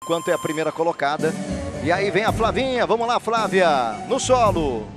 quanto é a primeira colocada. E aí vem a Flavinha, vamos lá, Flávia, no solo.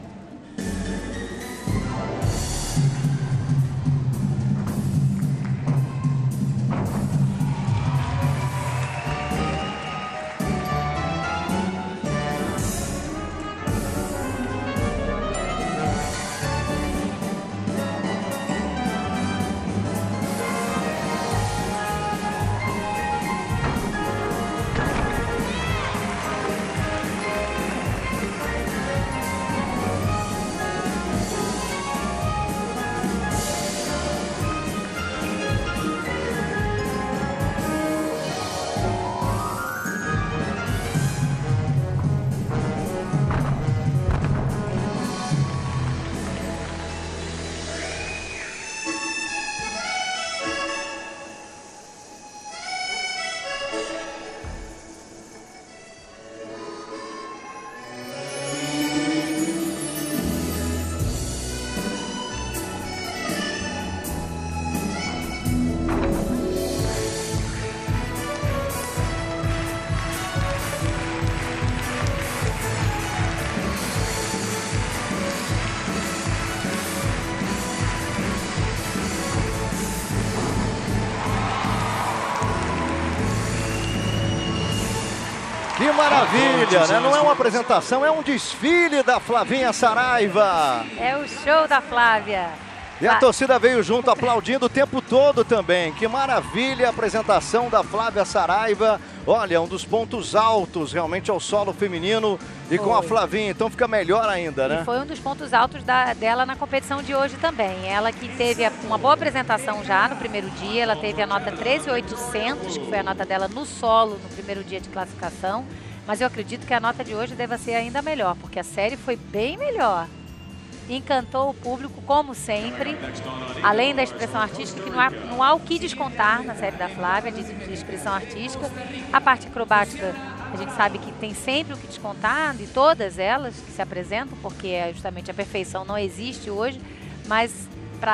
Que maravilha, né? Não é uma apresentação, é um desfile da Flavinha Saraiva. É o show da Flávia. E a torcida veio junto aplaudindo o tempo todo também. Que maravilha a apresentação da Flávia Saraiva. Olha, um dos pontos altos realmente ao solo feminino e com a Flavinha, então fica melhor ainda, né? E foi um dos pontos altos dela na competição de hoje também. Ela que teve uma boa apresentação já no primeiro dia, ela teve a nota 13.800, que foi a nota dela no solo no primeiro dia de classificação. Mas eu acredito que a nota de hoje deva ser ainda melhor, porque a série foi bem melhor. Encantou o público, como sempre, além da expressão artística, que não há o que descontar na série da Flávia, de expressão artística. A parte acrobática, a gente sabe que tem sempre o que descontar, de todas elas que se apresentam, porque justamente a perfeição não existe hoje, mas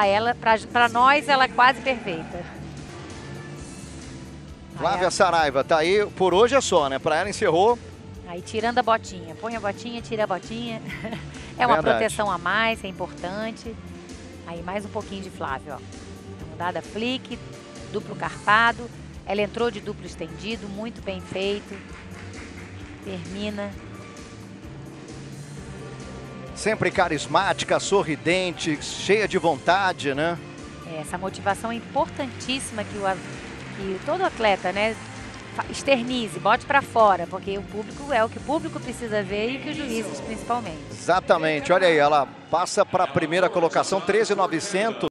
para nós, ela é quase perfeita. Flávia Saraiva, tá aí, por hoje é só, né? Para ela encerrou. Aí tirando a botinha, põe a botinha, tira a botinha. É uma proteção a mais, é importante. Aí mais um pouquinho de Flávia, ó. Mudada flick, duplo carpado. Ela entrou de duplo estendido, muito bem feito. Termina. Sempre carismática, sorridente, cheia de vontade, né? Essa motivação é importantíssima que todo atleta, né, externize, bote para fora, porque o público é o que o público precisa ver e que os juízes principalmente. Exatamente, olha aí, ela passa para a primeira colocação, 13.900.